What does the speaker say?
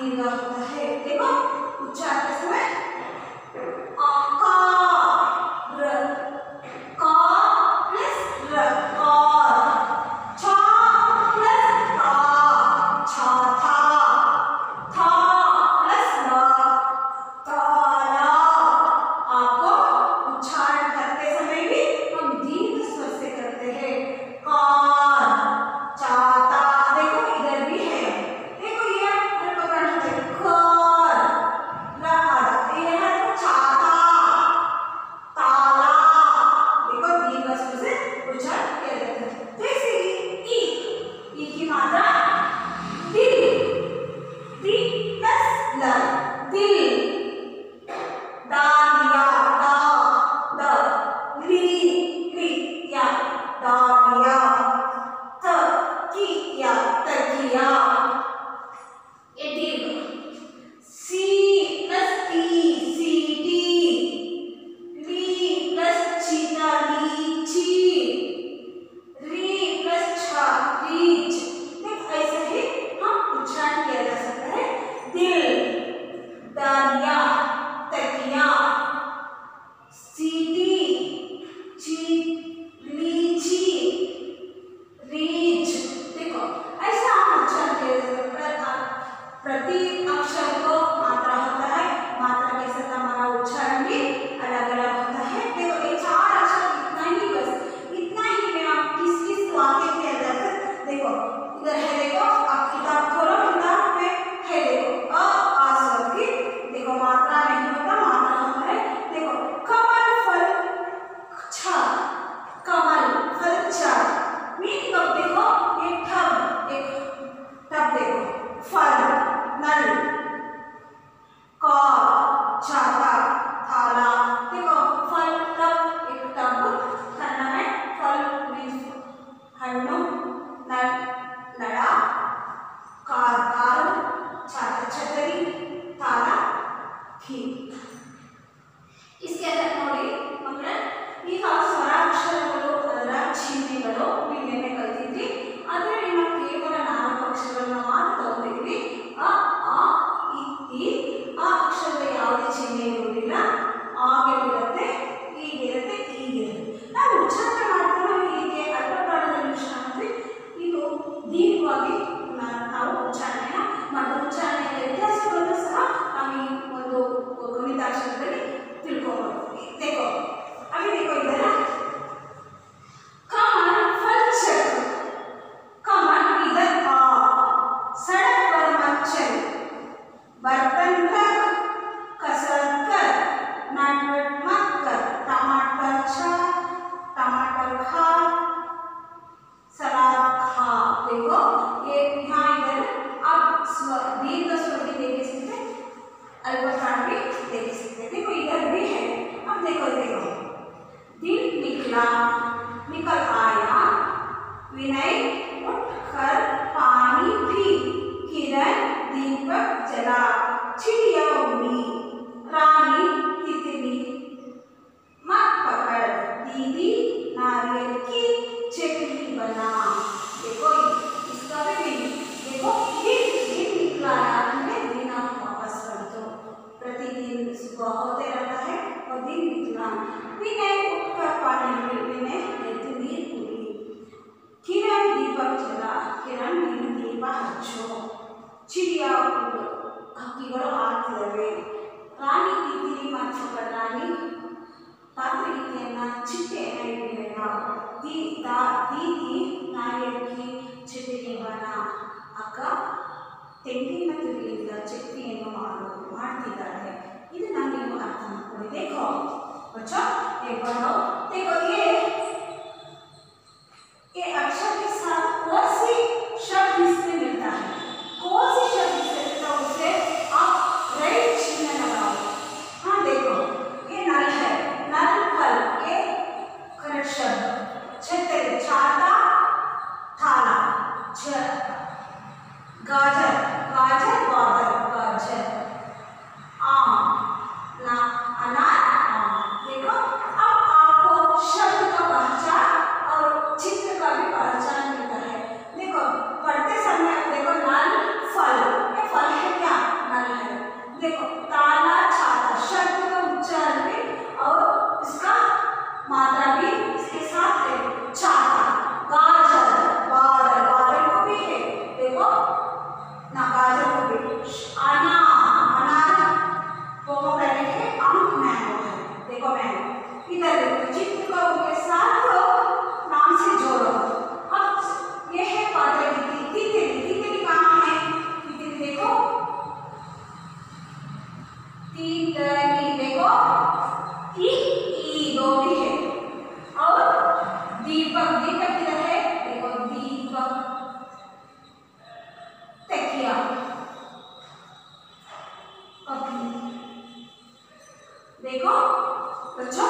दीर्घ होता है। देखो उच्चार के समय निकल आया विनय उठकर पानी पी किरण दीपक जला चिड़िया उड़ी रानी तितली मत पकड़ दीदी नारियल की चटनी बना। देखो इसका भी देखो दिन निकला आया दिन आप वापस कर दो। प्रतिदिन सुबह होते रहता है और दिन निकला विनय उठकर पानी पी विनय नीर पूरी किरण दीपक जला किरण दीप हಚ್ಚೋ चिड़िया ಹಕ್ಕಿಗಳು ಆಡ್ತಿದ್ದಾವೆ ರಾಣಿ ತಿತಿಲಿ ಮಚ್ಚಕ ರಾಣಿ ಪಾತ್ರೆಯನ್ನು ಚಿಟ್ಟೆಯನ್ನು ಇಡಬೇಡ ದೀದಿ ನಾಯಕಿ ಚಟ್ನಿ ಬನ ಅಕ್ಕ ತೆಂಗಿನ ತುರಿಯಿಂದ ಚಟ್ನಿಯನ್ನು ಮಾಡ್ತಿದ್ದಾರೆ। ಇದನ್ನ ನೀವು ಅರ್ಥ ಮಾಡ್ಕೊಳ್ಳಿ। देखो बच्चों एक बार देखो ये अक्षर के साथ कौन सी शब्द इसमें मिलता है, कौन सी शब्द इससे मिलता है उसे आप राइट चिन्ह लगाओ। हाँ देखो ये नल है, नल फल ये करेक्ट शब्द। छतरी छाता थाला गाजर गाजर बादल गाजर देखो ताला छाता शब्द का उच्चारण भी और इसका मात्रा भी इसके साथ है। छाता, गाजर, बादल, बादल को भी है देखो ना, गाजर को भी। अनार, अनार पोमोग्रेनेट है, अंक मैंगो है देखो मैंगो। इधर देखो चित्र को उनके साथ नाम से जोड़ो। अब ये है पात्र तितली। तितली, तितली कहाँ है? तितली देखो तितली देखो ई दो भी है। और दीपक, दीपक किधर है? देखो दीपक। तकिया, देखो बच्चों